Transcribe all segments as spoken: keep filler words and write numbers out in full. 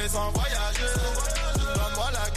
rêver sans voyager. Donne-moi la...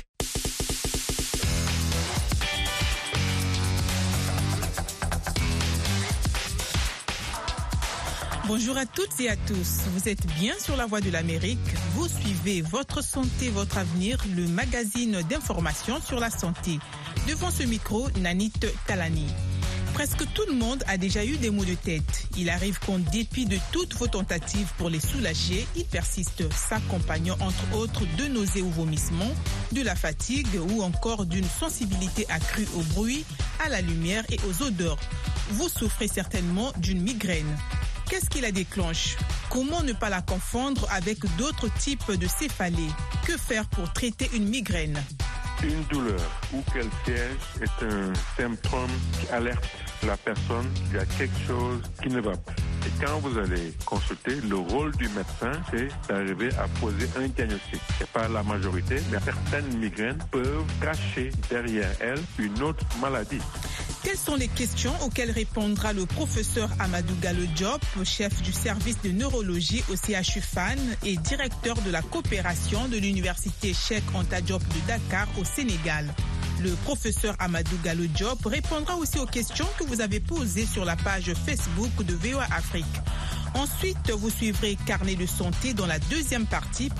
Bonjour à toutes et à tous. Vous êtes bien sur la Voix de l'Amérique. Vous suivez Votre Santé, Votre Avenir, le magazine d'information sur la santé. Devant ce micro, Nanit Talani. Presque tout le monde a déjà eu des maux de tête. Il arrive qu'en dépit de toutes vos tentatives pour les soulager, ils persistent, s'accompagnant entre autres de nausées ou vomissements, de la fatigue ou encore d'une sensibilité accrue au bruit, à la lumière et aux odeurs. Vous souffrez certainement d'une migraine. Qu'est-ce qui la déclenche? Comment ne pas la confondre avec d'autres types de céphalées? Que faire pour traiter une migraine? Une douleur où qu'elle siège est un symptôme qui alerte la personne qu'il y a quelque chose qui ne va pas. Et quand vous allez consulter, le rôle du médecin, c'est d'arriver à poser un diagnostic. Ce n'est pas la majorité, mais certaines migraines peuvent cacher derrière elles une autre maladie. Quelles sont les questions auxquelles répondra le professeur Amadou Gallo Diop, chef du service de neurologie au C H U F A N et directeur de la coopération de l'université Cheikh Anta Diop de Dakar au Sénégal. Le professeur Amadou Gallo Diop répondra aussi aux questions que vous avez posées sur la page Facebook de V O A Afrique. Ensuite, vous suivrez Carnet de santé dans la deuxième partie.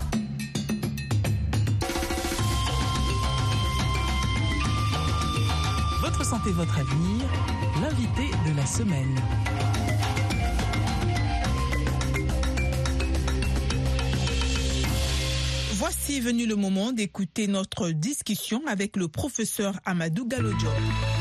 Votre santé, votre avenir, l'invité de la semaine. Voici venu le moment d'écouter notre discussion avec le professeur Amadou Gallo Diop.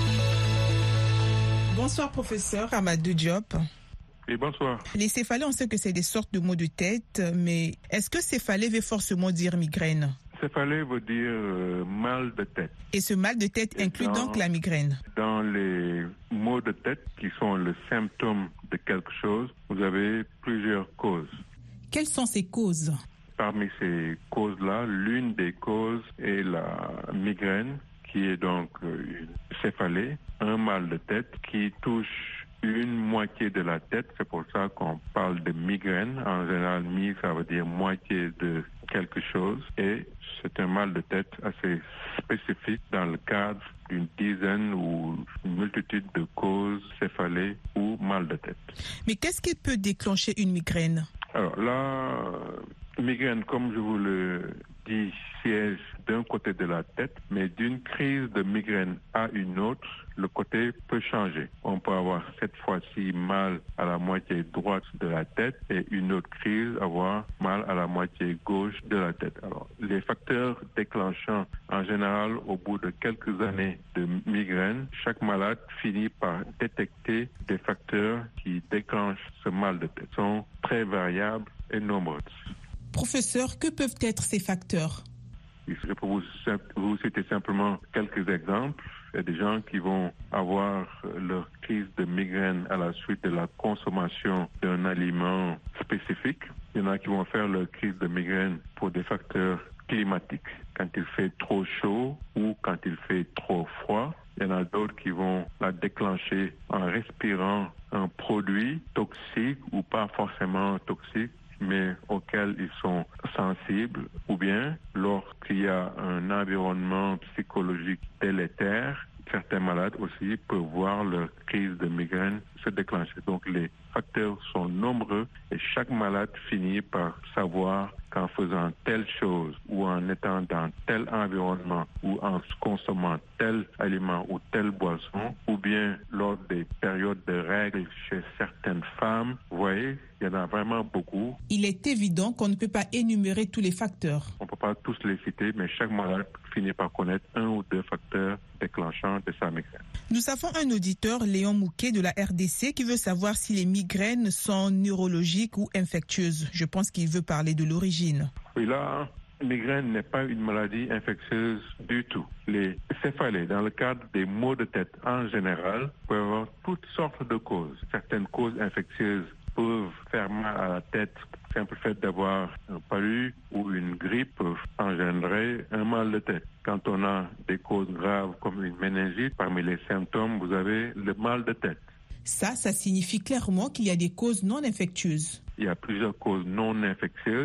Bonsoir professeur Amadou Diop. Et bonsoir. Les céphalées, on sait que c'est des sortes de maux de tête, mais est-ce que céphalée veut forcément dire migraine? Céphalée veut dire euh, mal de tête. Et ce mal de tête Et inclut dans, donc la migraine? Dans les maux de tête qui sont le symptôme de quelque chose, vous avez plusieurs causes. Quelles sont ces causes? Parmi ces causes-là, l'une des causes est la migraine, qui est donc une céphalée, un mal de tête qui touche une moitié de la tête. C'est pour ça qu'on parle de migraine. En général, mi, ça veut dire moitié de quelque chose. Et c'est un mal de tête assez spécifique dans le cadre d'une dizaine ou une multitude de causes céphalées ou mal de tête. Mais qu'est-ce qui peut déclencher une migraine? Alors là, migraine, comme je vous le dis, siège d'un côté de la tête, mais d'une crise de migraine à une autre, le côté peut changer. On peut avoir cette fois-ci mal à la moitié droite de la tête et une autre crise avoir mal à la moitié gauche de la tête. Alors, les facteurs déclenchants, en général, au bout de quelques années de migraine, chaque malade finit par détecter des facteurs qui déclenchent ce mal de tête. Ils sont très variables et nombreux. Professeur, que peuvent être ces facteurs? Je peux vous, vous citer simplement quelques exemples. Il y a des gens qui vont avoir leur crise de migraine à la suite de la consommation d'un aliment spécifique. Il y en a qui vont faire leur crise de migraine pour des facteurs climatiques, quand il fait trop chaud ou quand il fait trop froid. Il y en a d'autres qui vont la déclencher en respirant un produit toxique ou pas forcément toxique, mais auxquels ils sont sensibles, ou bien lorsqu'il y a un environnement psychologique délétère, certains malades aussi peuvent voir leur crise de migraine se déclencher. Donc les facteurs sont nombreux et chaque malade finit par savoir qu'en faisant telle chose ou en étant dans tel environnement ou en consommant tel aliment ou telle boisson, ou bien lors des périodes de règles chez certaines femmes, vous voyez, il y en a vraiment beaucoup. Il est évident qu'on ne peut pas énumérer tous les facteurs. On ne peut pas tous les citer, mais chaque malade finit par connaître un ou deux facteurs déclenchants de sa migraine. Nous avons un auditeur, Léon Mouquet de la R D C, qui veut savoir si les migraines sont neurologiques ou infectieuses. Je pense qu'il veut parler de l'origine. Oui, là, la migraine n'est pas une maladie infectieuse du tout. Les céphalées, dans le cadre des maux de tête en général, peuvent avoir toutes sortes de causes. Certaines causes infectieuses peuvent faire mal à la tête. Le simple fait d'avoir un palu ou une grippe peut engendrer un mal de tête. Quand on a des causes graves comme une méningite, parmi les symptômes, vous avez le mal de tête. Ça, ça signifie clairement qu'il y a des causes non infectieuses. Il y a plusieurs causes non infectieuses.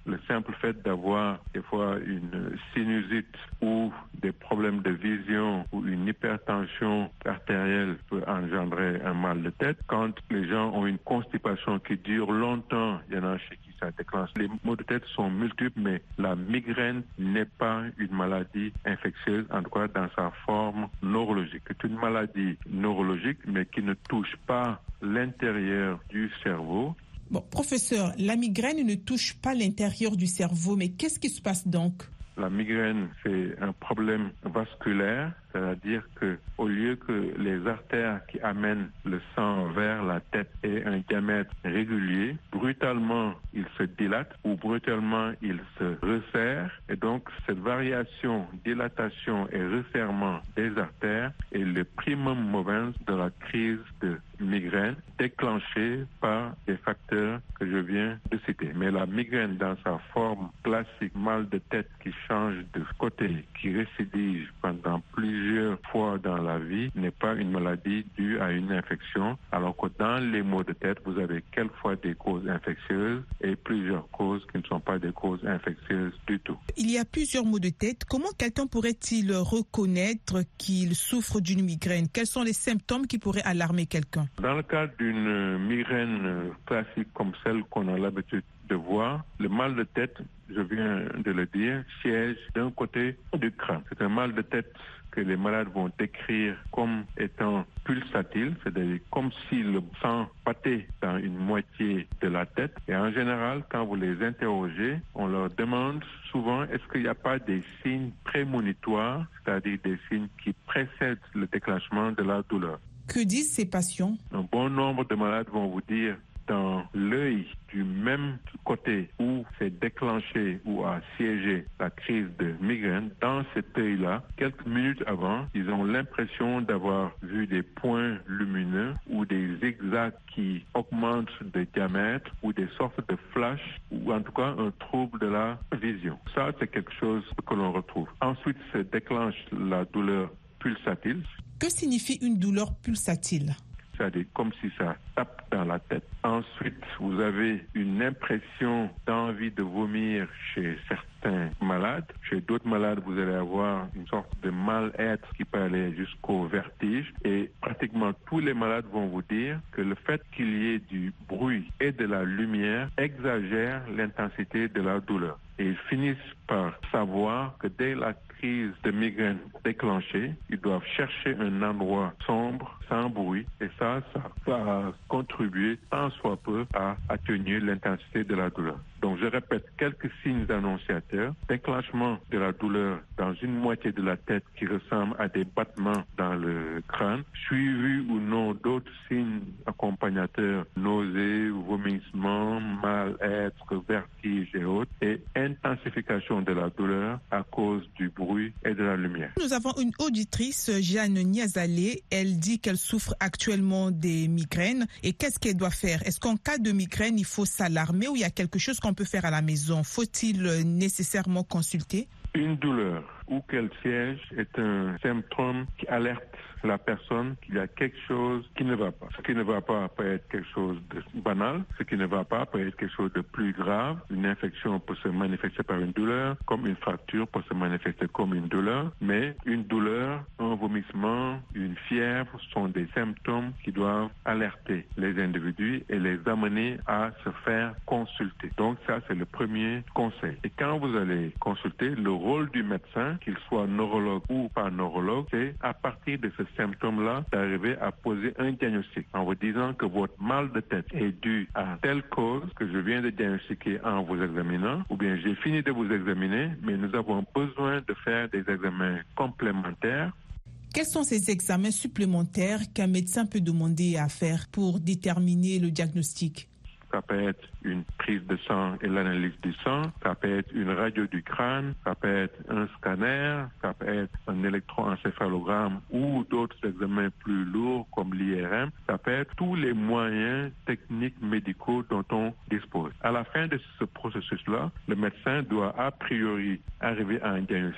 le simple fait d'avoir des fois une sinusite ou des problèmes de vision ou une hypertension artérielle peut engendrer un mal de tête. Quand les gens ont une constipation qui dure longtemps, il y en a chez qui ça déclenche. Les maux de tête sont multiples, mais la migraine n'est pas une maladie infectieuse, en tout cas dans sa forme neurologique. C'est une maladie neurologique, mais qui ne touche pas l'intérieur du cerveau. Bon, professeur, la migraine ne touche pas l'intérieur du cerveau, mais qu'est-ce qui se passe donc? La migraine, c'est un problème vasculaire, c'est-à-dire que au lieu que les artères qui amènent le sang vers la tête aient un diamètre régulier, brutalement, ils se dilatent ou brutalement, ils se resserrent. Et donc, cette variation, dilatation et resserrement des artères est le primum movens de la crise de migraine déclenchée par des facteurs que je viens de citer. Mais la migraine dans sa forme classique, mal de tête qui change de côté, qui récidive pendant plusieurs fois dans la vie, n'est pas une maladie due à une infection, alors que dans les maux de tête, vous avez quelquefois des causes infectieuses et plusieurs causes qui ne sont pas des causes infectieuses du tout. Il y a plusieurs maux de tête. Comment quelqu'un pourrait-il reconnaître qu'il souffre d'une migraine? Quels sont les symptômes qui pourraient alarmer quelqu'un? Dans le cas d'une migraine classique comme celle qu'on a l'habitude de voir, le mal de tête, je viens de le dire, siège d'un côté du crâne. C'est un mal de tête que les malades vont décrire comme étant pulsatile, c'est-à-dire comme si le sang battait dans une moitié de la tête. Et en général, quand vous les interrogez, on leur demande souvent est-ce qu'il n'y a pas des signes prémonitoires, c'est-à-dire des signes qui précèdent le déclenchement de la douleur. Que disent ces patients? Un bon nombre de malades vont vous dire dans l'œil du même côté où s'est déclenché ou a siégé la crise de migraine, dans cet œil-là, quelques minutes avant, ils ont l'impression d'avoir vu des points lumineux ou des zigzags qui augmentent de diamètre ou des sortes de flashs ou en tout cas un trouble de la vision. Ça, c'est quelque chose que l'on retrouve. Ensuite, se déclenche la douleur pulsatile. Que signifie une douleur pulsatile? C'est-à-dire comme si ça tape dans la tête. Ensuite, vous avez une impression d'envie de vomir chez certains malades. Chez d'autres malades, vous allez avoir une sorte de mal-être qui peut aller jusqu'au vertige. Et pratiquement tous les malades vont vous dire que le fait qu'il y ait du bruit et de la lumière exagère l'intensité de la douleur. Et ils finissent par savoir que dès la crise de migraine déclenchée, ils doivent chercher un endroit sombre, sans bruit, et ça, ça va contribuer tant soit peu à atténuer l'intensité de la douleur. Donc, je répète, quelques signes annonciateurs. Déclenchement de la douleur dans une moitié de la tête qui ressemble à des battements dans le crâne, suivi ou non d'autres signes accompagnateurs, nausées, vomissements, mal-être, vertige et autres, et intensification de la douleur à cause du bruit et de la lumière. Nous avons une auditrice, Jeanne Niazalé. Elle dit qu'elle souffre actuellement des migraines. Et qu'est-ce qu'elle doit faire? Est-ce qu'en cas de migraine, il faut s'alarmer ou il y a quelque chose qu'on peut faire à la maison? Faut-il nécessairement consulter? Une douleur ou qu'elle siège est un symptôme qui alerte la personne qu'il y a quelque chose qui ne va pas. Ce qui ne va pas peut être quelque chose de banal, ce qui ne va pas peut être quelque chose de plus grave. Une infection peut se manifester par une douleur, comme une fracture peut se manifester comme une douleur, mais une douleur, un vomissement, une fièvre sont des symptômes qui doivent alerter les individus et les amener à se faire consulter. Donc ça, c'est le premier conseil. Et quand vous allez consulter, le rôle du médecin, qu'il soit neurologue ou pas neurologue, c'est à partir de ce symptôme-là d'arriver à poser un diagnostic en vous disant que votre mal de tête est dû à telle cause que je viens de diagnostiquer en vous examinant, ou bien j'ai fini de vous examiner, mais nous avons besoin de faire des examens complémentaires. Quels sont ces examens supplémentaires qu'un médecin peut demander à faire pour déterminer le diagnostic? Ça peut être une prise de sang et l'analyse du sang, ça peut être une radio du crâne, ça peut être un scanner, ça peut être un électroencéphalogramme ou d'autres examens plus lourds comme l'I R M. Ça peut être tous les moyens techniques médicaux dont on dispose. À la fin de ce processus-là, le médecin doit a priori arriver à un diagnostic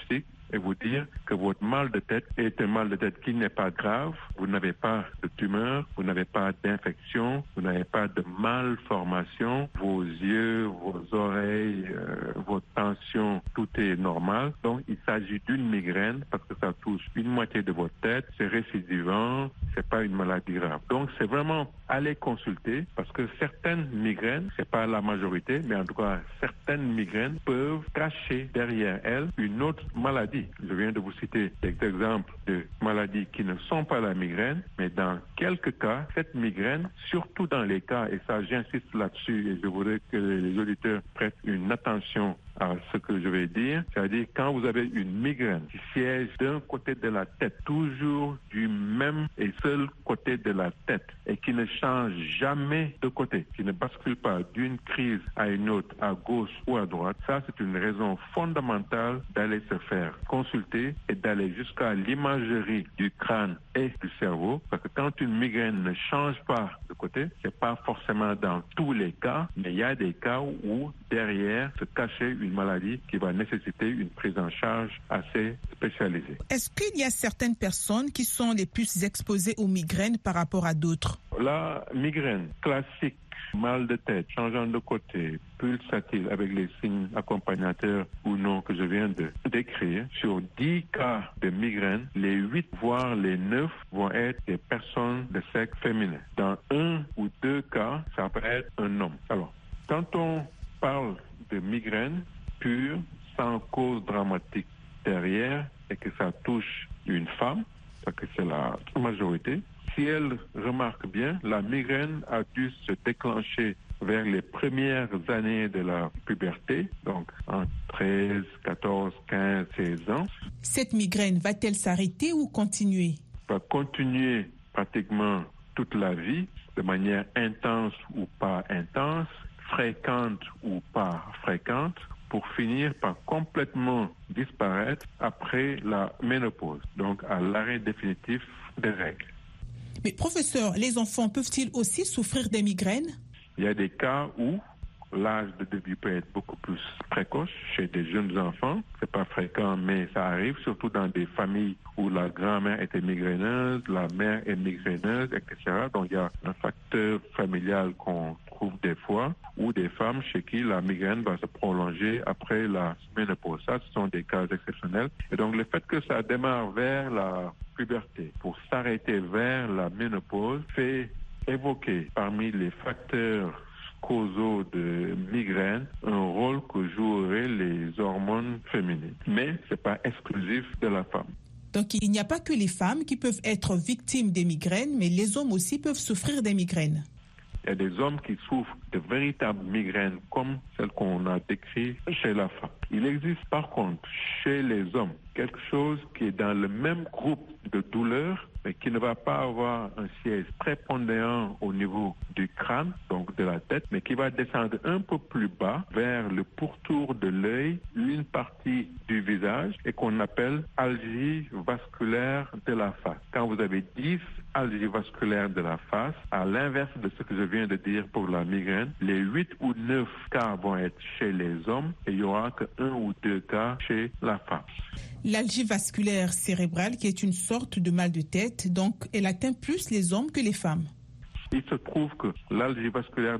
et vous dire que votre mal de tête est un mal de tête qui n'est pas grave. Vous n'avez pas de tumeur, vous n'avez pas d'infection, vous n'avez pas de malformation. Vos yeux, vos oreilles, euh, votre tension, tout est normal. Donc, il s'agit d'une migraine parce que ça touche une moitié de votre tête. C'est récidivant, c'est pas une maladie grave. Donc, c'est vraiment aller consulter parce que certaines migraines, c'est pas la majorité, mais en tout cas, certaines migraines peuvent cacher derrière elles une autre maladie. Je viens de vous citer des exemples de maladies qui ne sont pas la migraine, mais dans quelques cas, cette migraine, surtout dans les cas, et ça j'insiste là-dessus et je voudrais que les auditeurs prêtent une attention à ce que je vais dire, c'est-à-dire quand vous avez une migraine qui siège d'un côté de la tête, toujours du même et seul côté de la tête, et qui ne change jamais de côté, qui ne bascule pas d'une crise à une autre, à gauche ou à droite, ça c'est une raison fondamentale d'aller se faire consulter et d'aller jusqu'à l'imagerie du crâne et du cerveau, parce que quand une migraine ne change pas de côté, c'est pas forcément dans tous les cas, mais il y a des cas où derrière se cachait une maladie qui va nécessiter une prise en charge assez spécialisée. Est-ce qu'il y a certaines personnes qui sont les plus exposées aux migraines par rapport à d'autres? La migraine classique, mal de tête, changeant de côté, pulsatile avec les signes accompagnateurs ou non que je viens de décrire, sur dix cas de migraine, les huit voire les neuf vont être des personnes de sexe féminin. Dans un ou deux cas, ça peut être un homme. Alors, quand on parle de migraine pure, sans cause dramatique derrière, et que ça touche une femme, parce que c'est la majorité, si elle remarque bien, la migraine a dû se déclencher vers les premières années de la puberté, donc en treize, quatorze, quinze, seize ans. Cette migraine va-t-elle s'arrêter ou continuer? Va continuer pratiquement toute la vie, de manière intense ou pas intense, fréquente ou pas fréquente, pour finir par complètement disparaître après la ménopause, donc à l'arrêt définitif des règles. Mais professeur, les enfants peuvent-ils aussi souffrir des migraines? Il y a des cas où l'âge de début peut être beaucoup plus précoce chez des jeunes enfants. C'est pas fréquent, mais ça arrive, surtout dans des familles où la grand-mère était migraineuse, la mère est migraineuse, et cetera. Donc il y a un facteur familial qu'on trouve des fois, ou des femmes chez qui la migraine va se prolonger après la ménopause. Ça, ce sont des cas exceptionnels. Et donc le fait que ça démarre vers la puberté pour s'arrêter vers la ménopause fait évoquer parmi les facteurs causaux de migraine un rôle que joueraient les hormones féminines. Mais ce n'est pas exclusif de la femme. Donc il n'y a pas que les femmes qui peuvent être victimes des migraines, mais les hommes aussi peuvent souffrir des migraines. Il y a des hommes qui souffrent de véritables migraines comme celles qu'on a décrites chez la femme. Il existe par contre chez les hommes quelque chose qui est dans le même groupe de douleurs, mais qui ne va pas avoir un siège prépondérant au niveau du crâne, donc de la tête, mais qui va descendre un peu plus bas vers le pourtour de l'œil, une partie du visage, et qu'on appelle algie vasculaire de la face. Quand vous avez dix algies vasculaires de la face, à l'inverse de ce que je viens de dire pour la migraine, les huit ou neuf cas vont être chez les hommes et il n'y aura que un ou deux cas chez la femme. L'algie vasculaire cérébrale, qui est une sorte de mal de tête, donc elle atteint plus les hommes que les femmes. Il se trouve que l'algie vasculaire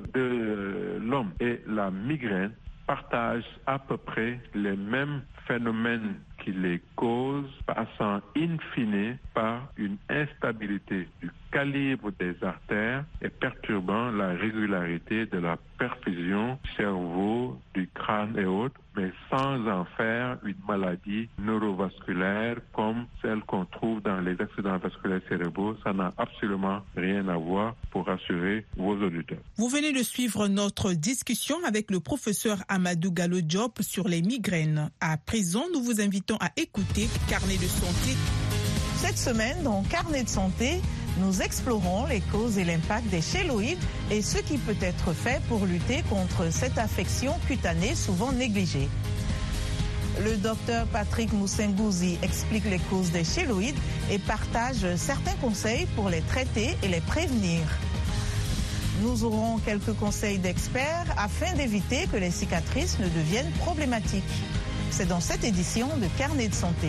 de l'homme et la migraine partagent à peu près les mêmes phénomènes qui les causent, passant in fine par une instabilité du calibre des artères et perturbant la régularité de la perfusion du cerveau, du crâne et autres, mais sans en faire une maladie neurovasculaire comme celle qu'on trouve dans les accidents vasculaires cérébraux. Ça n'a absolument rien à voir, pour rassurer vos auditeurs. Vous venez de suivre notre discussion avec le professeur Amadou Gallo Diop sur les migraines. À présent, nous vous invitons à écouter Carnet de santé. Cette semaine, dans Carnet de santé, nous explorons les causes et l'impact des chéloïdes et ce qui peut être fait pour lutter contre cette affection cutanée souvent négligée. Le docteur Patrick Moussengouzi explique les causes des chéloïdes et partage certains conseils pour les traiter et les prévenir. Nous aurons quelques conseils d'experts afin d'éviter que les cicatrices ne deviennent problématiques. C'est dans cette édition de Carnet de santé.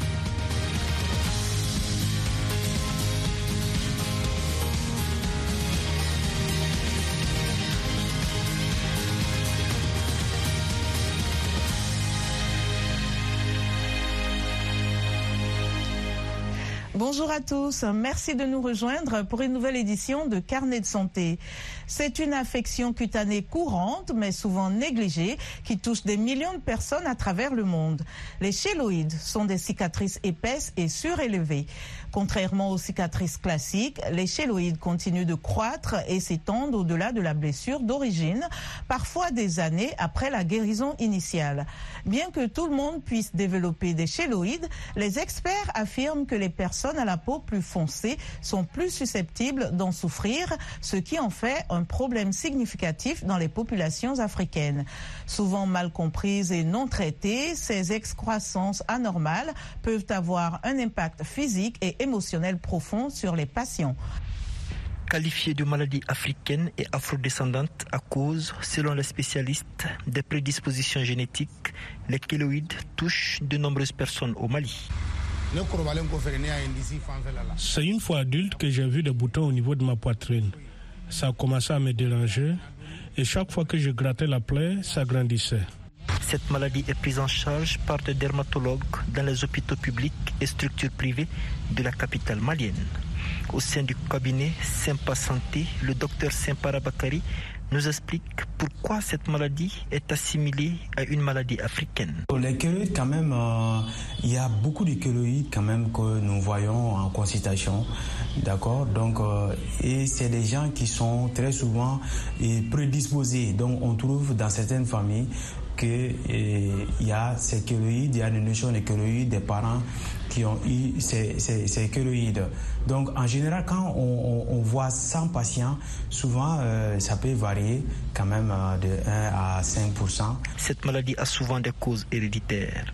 Bonjour à tous, merci de nous rejoindre pour une nouvelle édition de Carnet de santé. C'est une affection cutanée courante, mais souvent négligée, qui touche des millions de personnes à travers le monde. Les chéloïdes sont des cicatrices épaisses et surélevées. Contrairement aux cicatrices classiques, les chéloïdes continuent de croître et s'étendent au-delà de la blessure d'origine, parfois des années après la guérison initiale. Bien que tout le monde puisse développer des chéloïdes, les experts affirment que les personnes à la peau plus foncée sont plus susceptibles d'en souffrir, ce qui en fait un problème significatif dans les populations africaines. Souvent mal comprises et non traitées, ces excroissances anormales peuvent avoir un impact physique et émotionnel profond sur les patients. Qualifiées de maladies africaines et afrodescendantes à cause, selon les spécialistes, des prédispositions génétiques, les kéloïdes touchent de nombreuses personnes au Mali. C'est une fois adulte que j'ai vu des boutons au niveau de ma poitrine. Ça a commencé à me déranger et chaque fois que je grattais la plaie, ça grandissait. Cette maladie est prise en charge par des dermatologues dans les hôpitaux publics et structures privées de la capitale malienne. Au sein du cabinet Sympa Santé, le docteur Simpara Bakari nous explique pourquoi cette maladie est assimilée à une maladie africaine. Les kéloïdes, quand même, euh, il y a beaucoup de kéloïdes quand même que nous voyons en consultation, d'accord. Donc, euh, et c'est des gens qui sont très souvent et prédisposés. Donc, on trouve dans certaines familles qu'il y a ces kéloïdes, il y a une notion de kéloïdes des parents qui ont eu ces, ces, ces kéloïdes. Donc en général, quand on, on, on voit cent patients, souvent euh, ça peut varier quand même euh, de un à cinq pour cent. Cette maladie a souvent des causes héréditaires.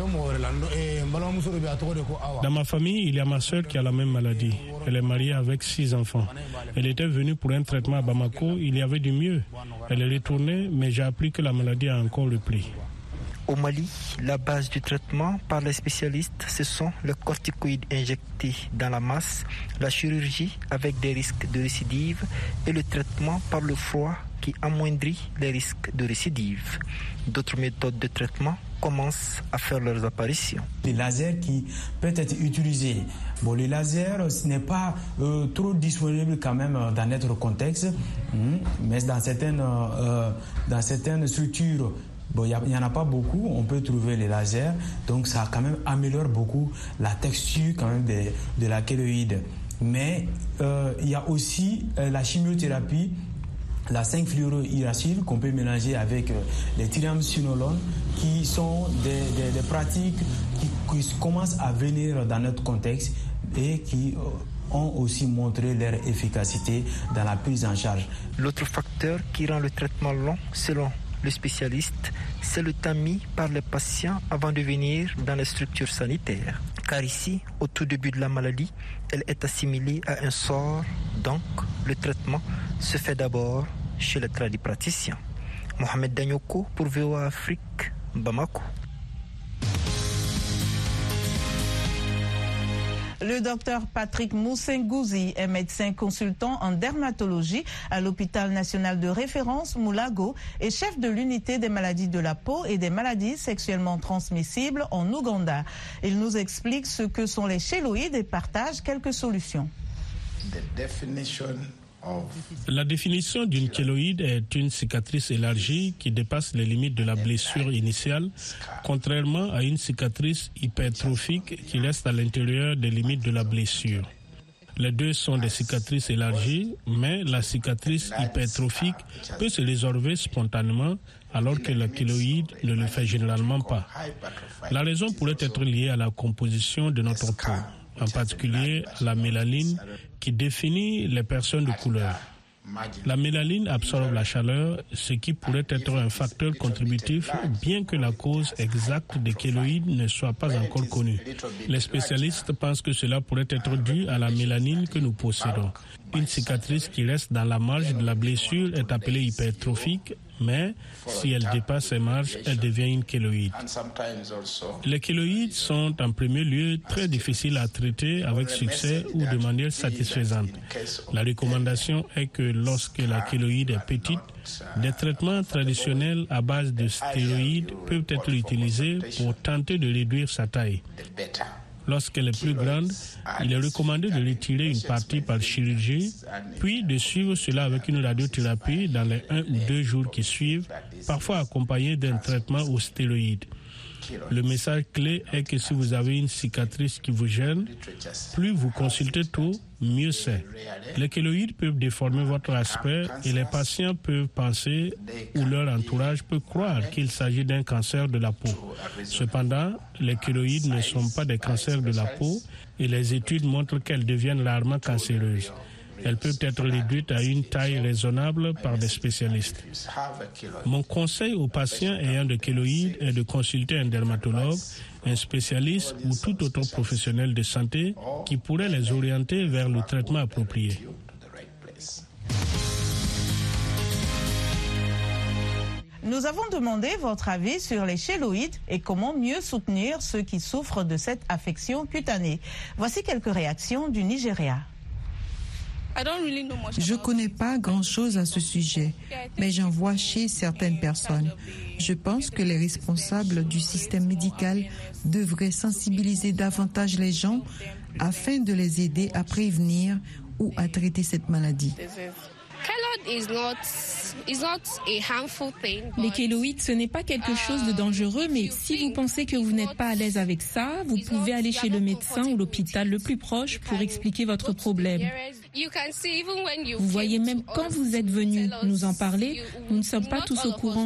Dans ma famille, il y a ma soeur qui a la même maladie. Elle est mariée avec six enfants. Elle était venue pour un traitement à Bamako, il y avait du mieux. Elle est retournée, mais j'ai appris que la maladie a encore repris. Au Mali, la base du traitement par les spécialistes, ce sont les corticoïdes injectés dans la masse, la chirurgie avec des risques de récidive et le traitement par le froid qui amoindrit les risques de récidive. D'autres méthodes de traitement commencent à faire leurs apparitions. Les lasers qui peuvent être utilisés. Bon, les lasers, ce n'est pas euh, trop disponible quand même dans notre contexte, hein, mais dans certaines, euh, dans certaines structures, bon, il n'y en a pas beaucoup, on peut trouver les lasers, donc ça quand même améliore beaucoup la texture quand même de, de la kéloïde. Mais euh, il y a aussi euh, la chimiothérapie, la cinq fluorouracile qu'on peut mélanger avec euh, les triamcinolones, qui sont des, des, des pratiques qui, qui commencent à venir dans notre contexte et qui euh, ont aussi montré leur efficacité dans la prise en charge. L'autre facteur qui rend le traitement long, selon le spécialiste, c'est le temps mis par les patients avant de venir dans les structures sanitaires. Car ici, au tout début de la maladie, elle est assimilée à un sort, donc le traitement se fait d'abord chez les tradipraticiens. Mohamed Danyoko pour V O A Afrique, Bamako. Le docteur Patrick Moussengouzi est médecin consultant en dermatologie à l'hôpital national de référence Moulago et chef de l'unité des maladies de la peau et des maladies sexuellement transmissibles en Ouganda. Il nous explique ce que sont les chéloïdes et partage quelques solutions. La définition d'une kéloïde est une cicatrice élargie qui dépasse les limites de la blessure initiale, contrairement à une cicatrice hypertrophique qui reste à l'intérieur des limites de la blessure. Les deux sont des cicatrices élargies, mais la cicatrice hypertrophique peut se résorber spontanément alors que la kéloïde ne le fait généralement pas. La raison pourrait être liée à la composition de notre peau, en particulier à la mélanine qui définit les personnes de couleur. La mélanine absorbe la chaleur, ce qui pourrait être un facteur contributif, bien que la cause exacte des kéloïdes ne soit pas encore connue. Les spécialistes pensent que cela pourrait être dû à la mélanine que nous possédons. Une cicatrice qui reste dans la marge de la blessure est appelée hypertrophique, Mais si elle dépasse ces marges, elle devient une kéloïde. Les kéloïdes sont en premier lieu très difficiles à traiter avec succès ou de manière satisfaisante. La recommandation est que lorsque la kéloïde est petite, des traitements traditionnels à base de stéroïdes peuvent être utilisés pour tenter de réduire sa taille. Lorsqu'elle est plus grande, il est recommandé de retirer une partie par chirurgie, puis de suivre cela avec une radiothérapie dans les un ou deux jours qui suivent, parfois accompagné d'un traitement aux stéroïdes. Le message clé est que si vous avez une cicatrice qui vous gêne, plus vous consultez tôt, mieux c'est. Les kéloïdes peuvent déformer votre aspect et les patients peuvent penser ou leur entourage peut croire qu'il s'agit d'un cancer de la peau. Cependant, les kéloïdes ne sont pas des cancers de la peau et les études montrent qu'elles deviennent rarement cancéreuses. Elles peuvent être réduites à une taille raisonnable par des spécialistes. Mon conseil aux patients ayant des kéloïdes est de consulter un dermatologue, un spécialiste ou tout autre professionnel de santé qui pourrait les orienter vers le traitement approprié. Nous avons demandé votre avis sur les chéloïdes et comment mieux soutenir ceux qui souffrent de cette affection cutanée. Voici quelques réactions du Nigeria. Je ne connais pas grand-chose à ce sujet, mais j'en vois chez certaines personnes. Je pense que les responsables du système médical devraient sensibiliser davantage les gens afin de les aider à prévenir ou à traiter cette maladie. Les kéloïdes, ce n'est pas quelque chose de dangereux, mais si vous pensez que vous n'êtes pas à l'aise avec ça, vous pouvez aller chez le médecin ou l'hôpital le plus proche pour expliquer votre problème. Vous voyez, même quand vous êtes venu nous en parler, nous ne sommes pas tous au courant.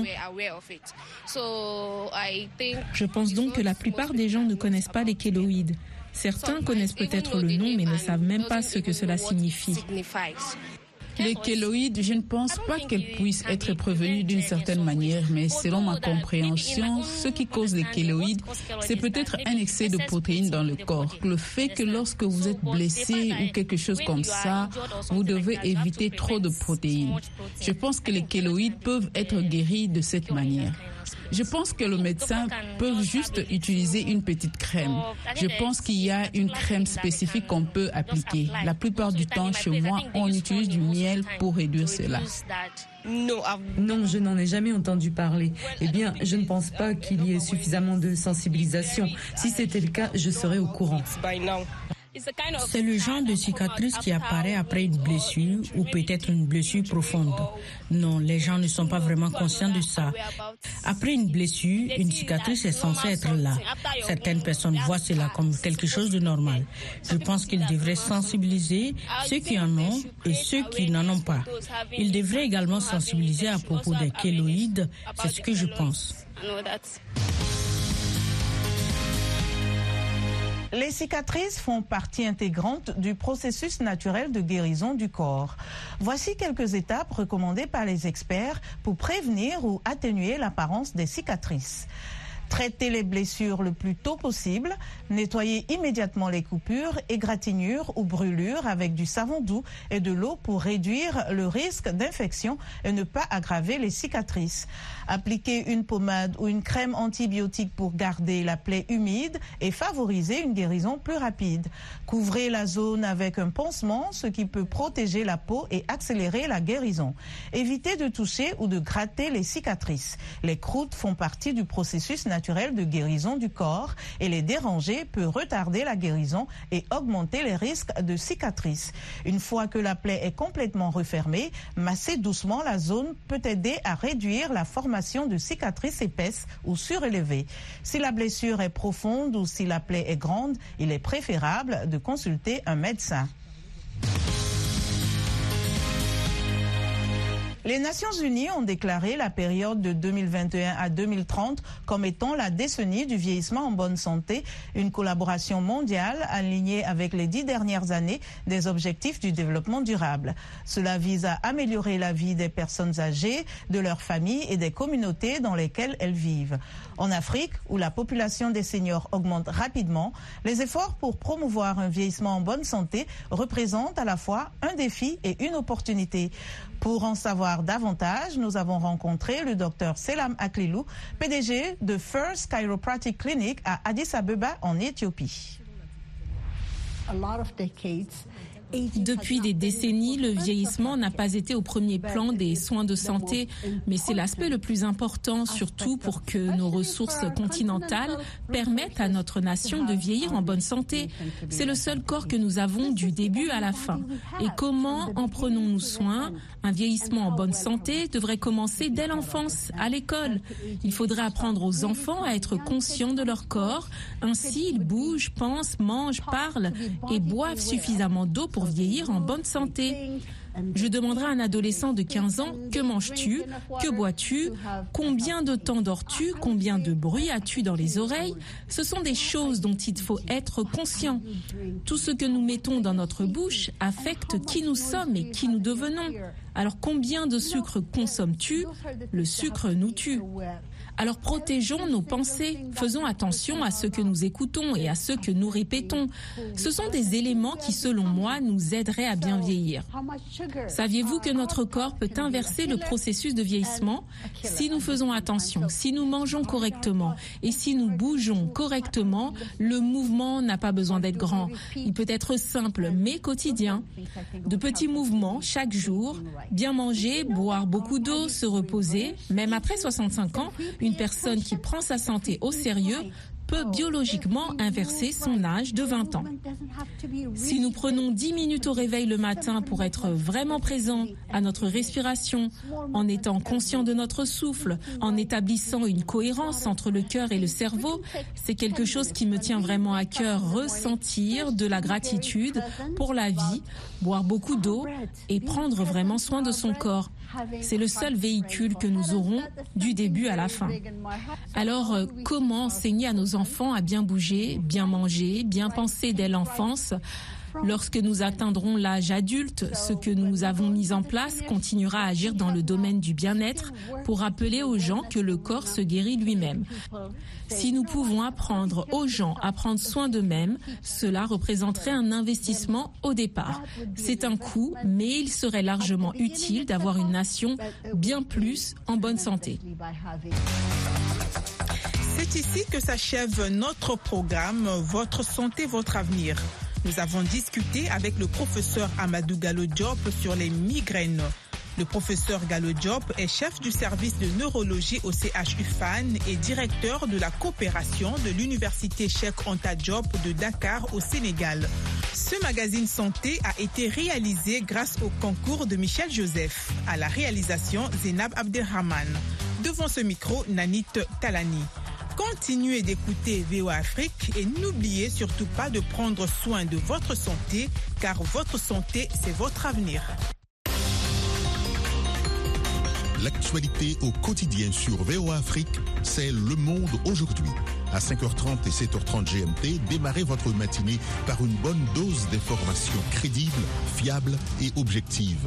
Je pense donc que la plupart des gens ne connaissent pas les kéloïdes. Certains connaissent peut-être le nom, mais ne savent même pas ce que cela signifie. Les kéloïdes, je ne pense pas qu'elles puissent être prévenues d'une certaine manière, mais selon ma compréhension, ce qui cause les kéloïdes, c'est peut-être un excès de protéines dans le corps. Le fait que lorsque vous êtes blessé ou quelque chose comme ça, vous devez éviter trop de protéines. Je pense que les kéloïdes peuvent être guéris de cette manière. Je pense que le médecin peut juste utiliser une petite crème. Je pense qu'il y a une crème spécifique qu'on peut appliquer. La plupart du temps, chez moi, on utilise du miel pour réduire cela. Non, je n'en ai jamais entendu parler. Eh bien, je ne pense pas qu'il y ait suffisamment de sensibilisation. Si c'était le cas, je serais au courant. C'est le genre de cicatrice qui apparaît après une blessure ou peut-être une blessure profonde. Non, les gens ne sont pas vraiment conscients de ça. Après une blessure, une cicatrice est censée être là. Certaines personnes voient cela comme quelque chose de normal. Je pense qu'ils devraient sensibiliser ceux qui en ont et ceux qui n'en ont pas. Ils devraient également sensibiliser à propos des kéloïdes. C'est ce que je pense. Les cicatrices font partie intégrante du processus naturel de guérison du corps. Voici quelques étapes recommandées par les experts pour prévenir ou atténuer l'apparence des cicatrices. Traitez les blessures le plus tôt possible, nettoyez immédiatement les coupures, égratignures ou brûlures avec du savon doux et de l'eau pour réduire le risque d'infection et ne pas aggraver les cicatrices. Appliquez une pommade ou une crème antibiotique pour garder la plaie humide et favoriser une guérison plus rapide. Couvrez la zone avec un pansement, ce qui peut protéger la peau et accélérer la guérison. Évitez de toucher ou de gratter les cicatrices. Les croûtes font partie du processus naturel de guérison du corps et les déranger peut retarder la guérison et augmenter les risques de cicatrices. Une fois que la plaie est complètement refermée, masser doucement la zone peut aider à réduire la formation de cicatrices épaisses ou surélevées. Si la blessure est profonde ou si la plaie est grande, il est préférable de consulter un médecin. Les Nations Unies ont déclaré la période de deux mille vingt et un à deux mille trente comme étant la décennie du vieillissement en bonne santé, une collaboration mondiale alignée avec les dix dernières années des objectifs du développement durable. Cela vise à améliorer la vie des personnes âgées, de leurs familles et des communautés dans lesquelles elles vivent. En Afrique, où la population des seniors augmente rapidement, les efforts pour promouvoir un vieillissement en bonne santé représentent à la fois un défi et une opportunité. Pour en savoir savoir davantage, nous avons rencontré le docteur Selam Aklilou, P D G de First Chiropractic Clinic à Addis Abeba en Éthiopie. Depuis des décennies, le vieillissement n'a pas été au premier plan des soins de santé, mais c'est l'aspect le plus important, surtout pour que nos ressources continentales permettent à notre nation de vieillir en bonne santé. C'est le seul corps que nous avons du début à la fin. Et comment en prenons-nous soin? Un vieillissement en bonne santé devrait commencer dès l'enfance, à l'école. Il faudrait apprendre aux enfants à être conscients de leur corps. Ainsi, ils bougent, pensent, mangent, parlent et boivent suffisamment d'eau pour vieillir en bonne santé. Je demanderai à un adolescent de quinze ans, que manges-tu? Que bois-tu? Combien de temps dors-tu? Combien de bruit as-tu dans les oreilles? Ce sont des choses dont il faut être conscient. Tout ce que nous mettons dans notre bouche affecte qui nous sommes et qui nous devenons. Alors combien de sucre consommes-tu? Le sucre nous tue. Alors protégeons nos pensées, faisons attention à ce que nous écoutons et à ce que nous répétons. Ce sont des éléments qui, selon moi, nous aideraient à bien vieillir. Saviez-vous que notre corps peut inverser le processus de vieillissement si nous faisons attention, si nous mangeons correctement et si nous bougeons correctement? Le mouvement n'a pas besoin d'être grand. Il peut être simple mais quotidien. De petits mouvements chaque jour, bien manger, boire beaucoup d'eau, se reposer. Même après soixante-cinq ans, une personne qui prend sa santé au sérieux peut biologiquement inverser son âge de vingt ans. Si nous prenons dix minutes au réveil le matin pour être vraiment présents à notre respiration, en étant conscients de notre souffle, en établissant une cohérence entre le cœur et le cerveau, c'est quelque chose qui me tient vraiment à cœur, ressentir de la gratitude pour la vie, boire beaucoup d'eau et prendre vraiment soin de son corps. C'est le seul véhicule que nous aurons du début à la fin. Alors, comment enseigner à nos enfants à bien bouger, bien manger, bien penser dès l'enfance? Lorsque nous atteindrons l'âge adulte, ce que nous avons mis en place continuera à agir dans le domaine du bien-être pour rappeler aux gens que le corps se guérit lui-même. Si nous pouvons apprendre aux gens à prendre soin d'eux-mêmes, cela représenterait un investissement au départ. C'est un coût, mais il serait largement utile d'avoir une nation bien plus en bonne santé. C'est ici que s'achève notre programme « Votre santé, votre avenir ». Nous avons discuté avec le professeur Amadou Gallo Diop sur les migraines. Le professeur Gallo Diop est chef du service de neurologie au C H U F A N et directeur de la coopération de l'université Cheikh Anta Diop de Dakar au Sénégal. Ce magazine santé a été réalisé grâce au concours de Michel Joseph. À la réalisation, Zénab Abdelrahman. Devant ce micro, Nanit Talani. Continuez d'écouter V O A Afrique et n'oubliez surtout pas de prendre soin de votre santé, car votre santé, c'est votre avenir. L'actualité au quotidien sur V O A Afrique, c'est Le Monde aujourd'hui. À cinq heures trente et sept heures trente G M T, démarrez votre matinée par une bonne dose d'informations crédibles, fiables et objectives.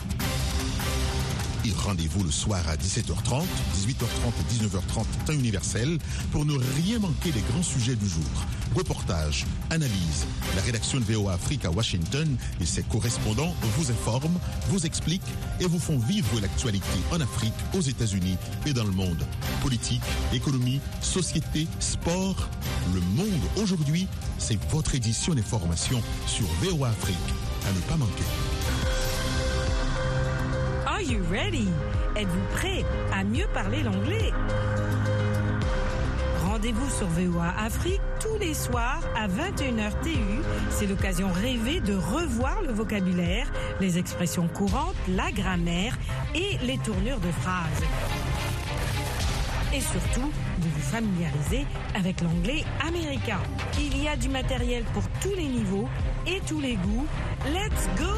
Et rendez-vous le soir à dix-sept heures trente, dix-huit heures trente et dix-neuf heures trente temps universel pour ne rien manquer des grands sujets du jour. Reportages, analyses. La rédaction de V O A Afrique à Washington et ses correspondants vous informent, vous expliquent et vous font vivre l'actualité en Afrique, aux États-Unis et dans le monde. Politique, économie, société, sport. Le Monde aujourd'hui, c'est votre édition d'information sur V O A Afrique. À ne pas manquer. Are you ready? Êtes-vous prêt à mieux parler l'anglais? Rendez-vous sur V O A Afrique tous les soirs à vingt et une heures T U. C'est l'occasion rêvée de revoir le vocabulaire, les expressions courantes, la grammaire et les tournures de phrases. Et surtout, de vous familiariser avec l'anglais américain. Il y a du matériel pour tous les niveaux et tous les goûts. Let's go!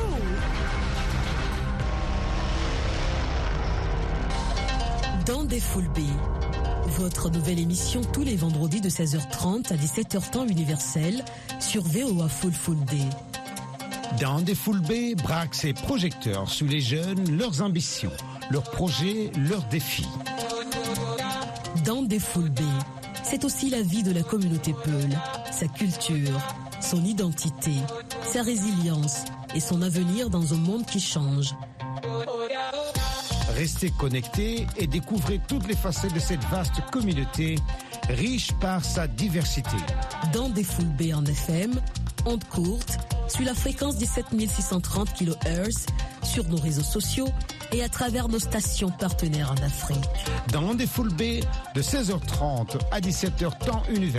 Dans des Full B, votre nouvelle émission tous les vendredis de seize heures trente à dix-sept heures temps universel sur V O A Full Full D. Dans des Full B braque ses projecteurs sous les jeunes, leurs ambitions, leurs projets, leurs défis. Dans des Full B, c'est aussi la vie de la communauté Peul, sa culture, son identité, sa résilience et son avenir dans un monde qui change. Restez connectés et découvrez toutes les facettes de cette vaste communauté, riche par sa diversité. Dans des Full B en F M, ondes courtes, sur la fréquence dix-sept mille six cent trente kilohertz, sur nos réseaux sociaux et à travers nos stations partenaires en Afrique. Dans des Full B, de seize heures trente à dix-sept heures temps universel.